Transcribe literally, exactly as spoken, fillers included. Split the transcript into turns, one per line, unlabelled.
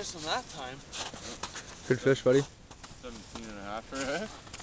missed him that time.
Good fish, buddy.
seventeen and a half, right?